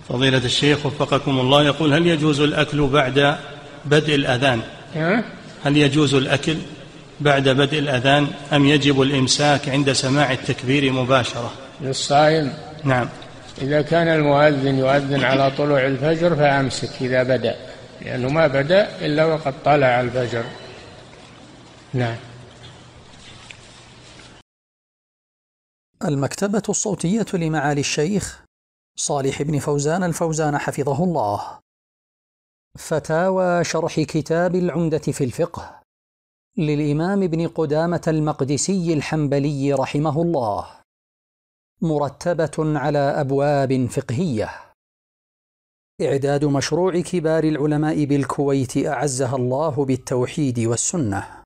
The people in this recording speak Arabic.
فضيلة الشيخ وفقكم الله، يقول: هل يجوز الأكل بعد بدء الأذان؟ هل يجوز الأكل بعد بدء الأذان أم يجب الإمساك عند سماع التكبير مباشرة؟ للصائم؟ نعم. إذا كان المؤذن يؤذن على طلوع الفجر فأمسك إذا بدأ، لأنه ما بدأ إلا وقد طلع الفجر. نعم. المكتبة الصوتية لمعالي الشيخ صالح بن فوزان الفوزان حفظه الله. فتاوى شرح كتاب العمدة في الفقه للإمام ابن قدامة المقدسي الحنبلي رحمه الله، مرتبة على أبواب فقهية. إعداد مشروع كبار العلماء بالكويت أعزها الله بالتوحيد والسنة.